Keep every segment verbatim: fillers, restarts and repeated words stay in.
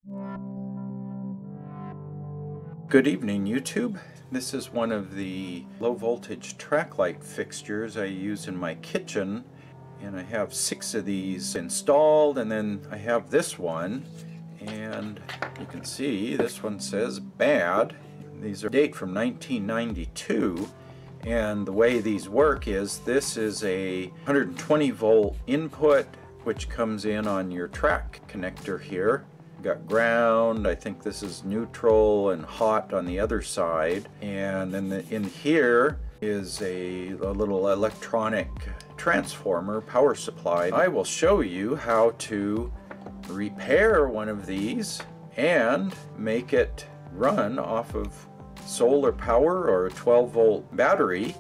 Good evening, YouTube. This is one of the low voltage track light fixtures I use in my kitchen, and I have six of these installed, and then I have this one, and you can see this one says bad. These are date from nineteen ninety-two, and the way these work is this is a one hundred twenty volt input which comes in on your track connector here. Got ground, I think this is neutral, and hot on the other side, and then the, in here is a, a little electronic transformer power supply. I will show you how to repair one of these and make it run off of solar power or a twelve volt battery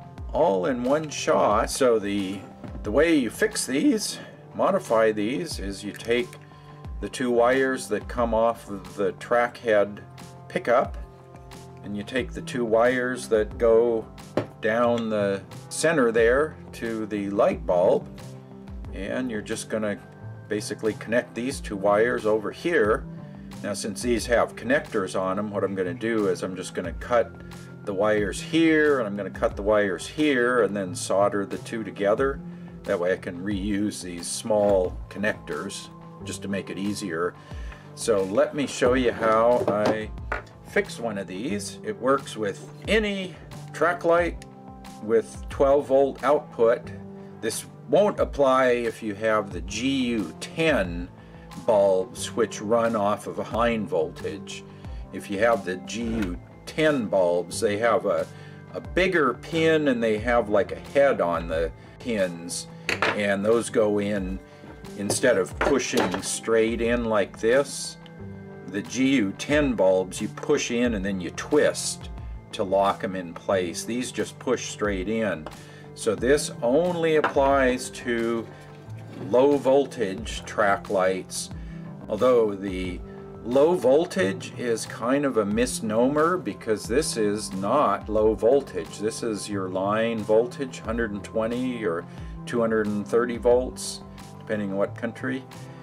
all in one shot. So the the way you fix these, modify these, is you take the two wires that come off of the track head pickup, and you take the two wires that go down the center there to the light bulb, and you're just going to basically connect these two wires over here. Now, since these have connectors on them, what I'm going to do is I'm just going to cut the wires here, and I'm going to cut the wires here, and then solder the two together. That way I can reuse these small connectors just to make it easier. So let me show you how I fix one of these. It works with any track light with twelve volt output. This won't apply if you have the G U ten bulbs, which run off of a high voltage. If you have the G U ten bulbs, they have a, a bigger pin, and they have like a head on the pins, and those go in. Instead of pushing straight in like this, the G U ten bulbs you push in and then you twist to lock them in place. These just push straight in. So this only applies to low voltage track lights, although the low voltage is kind of a misnomer because this is not low voltage. This is your line voltage, one hundred twenty or two hundred thirty volts. Depending on what country,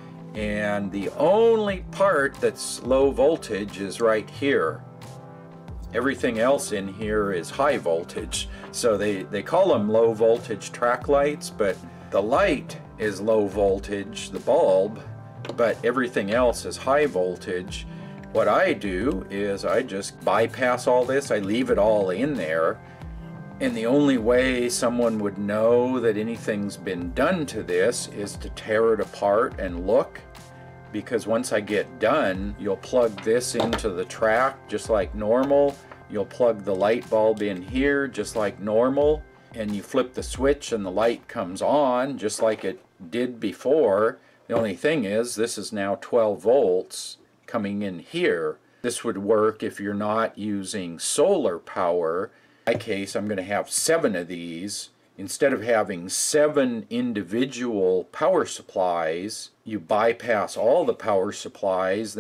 and the only part that's low voltage is right here. Everything else in here is high voltage, so they they call them low voltage track lights, but the light is low voltage, the bulb, but everything else is high voltage. What I do is I just bypass all this, I leave it all in there. And the only way someone would know that anything's been done to this is to tear it apart and look, because once I get done, you'll plug this into the track just like normal. You'll plug the light bulb in here just like normal, and you flip the switch and the light comes on just like it did before. The only thing is this is now twelve volts coming in here. This would work if you're not using solar power. In my case, I'm going to have seven of these. Instead of having seven individual power supplies, you bypass all the power supplies.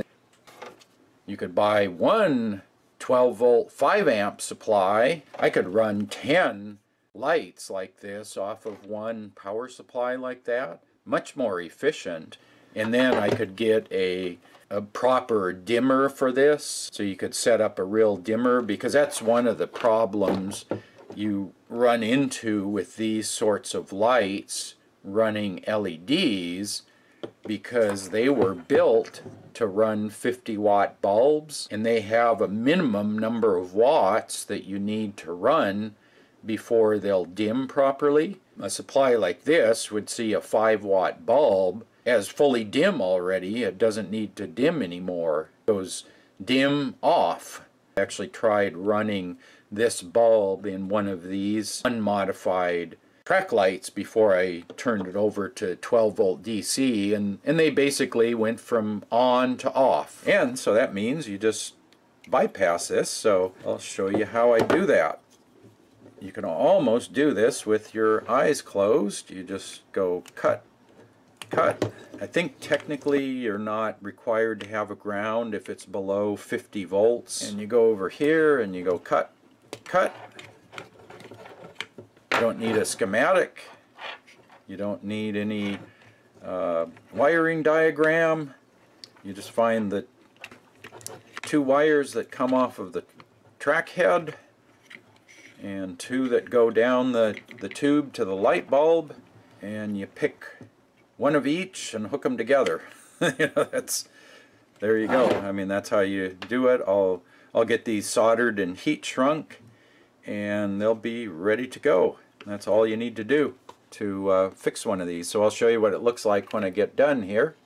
You could buy one twelve volt five amp supply. I could run ten lights like this off of one power supply like that. Much more efficient. And then I could get a a proper dimmer for this, so you could set up a real dimmer, because that's one of the problems you run into with these sorts of lights running L E Ds, because they were built to run fifty watt bulbs, and they have a minimum number of watts that you need to run before they'll dim properly. A supply like this would see a five watt bulb as fully dim already. It doesn't need to dim anymore. It goes dim off. I actually tried running this bulb in one of these unmodified track lights before I turned it over to twelve volt D C, and, and they basically went from on to off. And so that means you just bypass this, so I'll show you how I do that. You can almost do this with your eyes closed. You just go cut, cut. I think technically you're not required to have a ground if it's below fifty volts. And you go over here and you go cut, cut. You don't need a schematic. You don't need any uh, wiring diagram. You just find the two wires that come off of the track head and two that go down the, the tube to the light bulb, and you pick one of each and hook them together. You know, that's, there you go. I mean, that's how you do it. I'll, I'll get these soldered and heat shrunk, and they'll be ready to go. That's all you need to do to uh, fix one of these. So I'll show you what it looks like when I get done here.